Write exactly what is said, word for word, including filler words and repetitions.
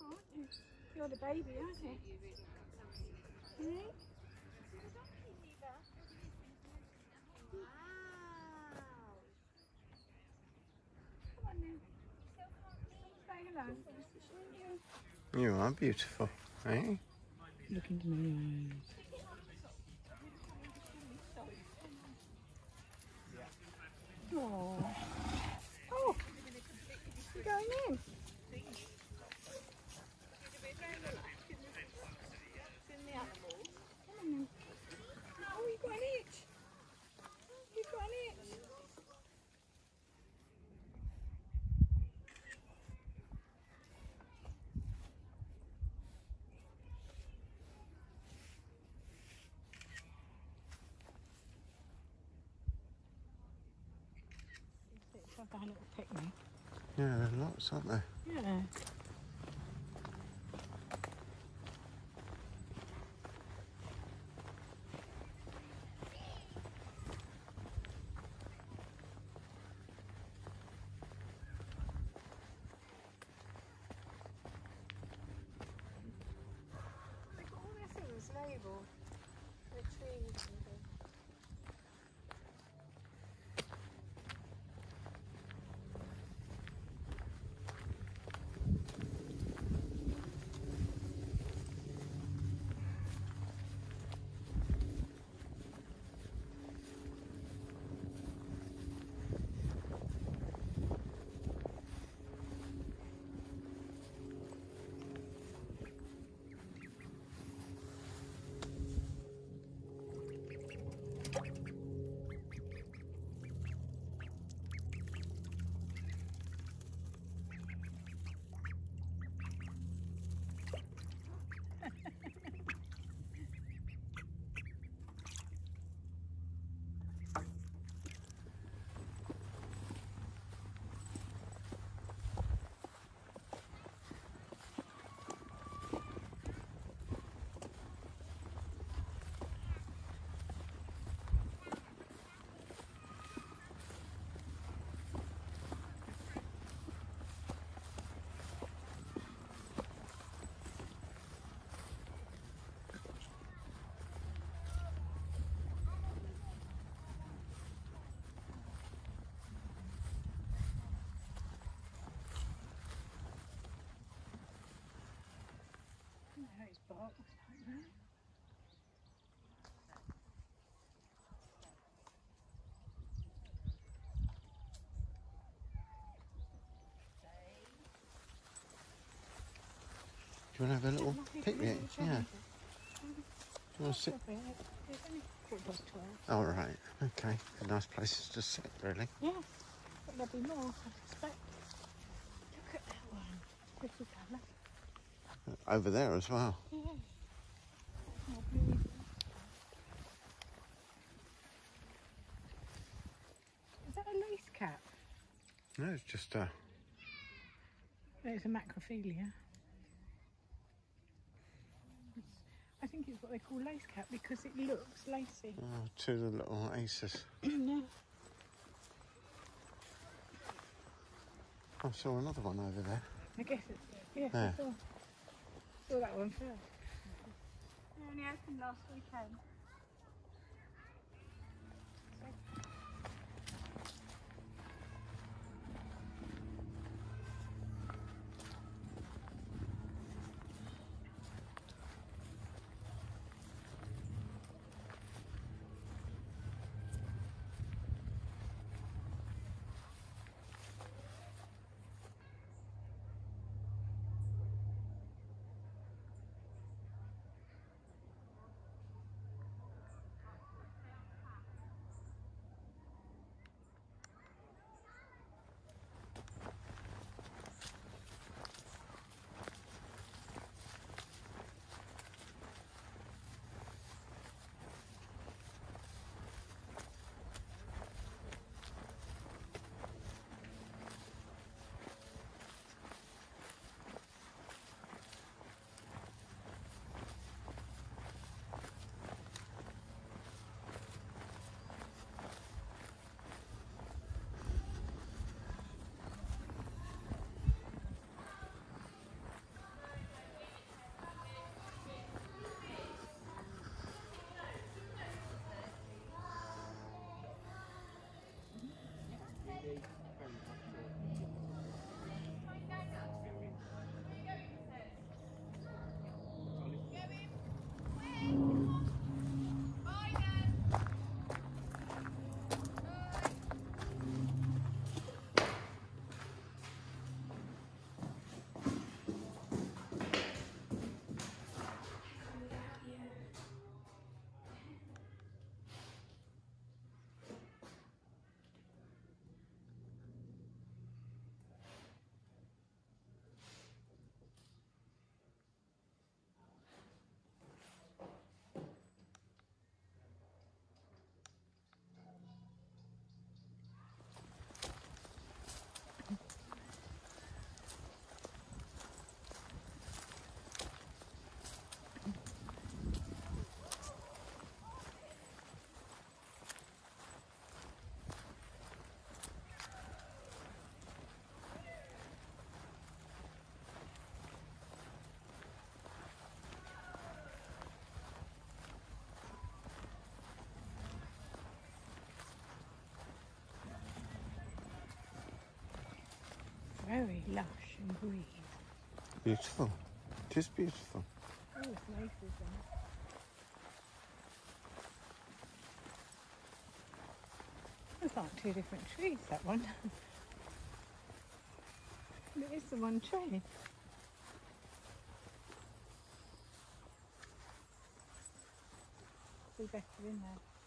aren't you? You're the baby, aren't you? Hmm? Come on then. Say hello. You are beautiful, eh? Look into my eyes. Oh. Oh. You're going in. Come on then. Oh, you've got an itch. You've got an itch. It's like a little picnic. Yeah, there are lots, aren't there? Yeah. They've got all their things labelled. The trees and things. Those box, don't they? Do you want to have a little picnic? Yeah. Do you want to sit? It's only quarter past twelve. Oh, right. Okay. A nice place to sit, really. Yes, but there'll be more, I suspect. Look at that one. Pretty colour. Over there as well. Yeah. More blue. Is that a lace cap? No, it's just a... No, it's a macrophilia. It's, I think it's what they call lace cap because it looks lacy. Oh, two of the little aces. Yeah. I saw another one over there. I guess it's, yes, There. I saw, saw that one first. It only opened last weekend. very lush and green. Beautiful. It is beautiful. Oh, there's laces in it. It's like two different trees, that one. It is the one tree. Be better in there.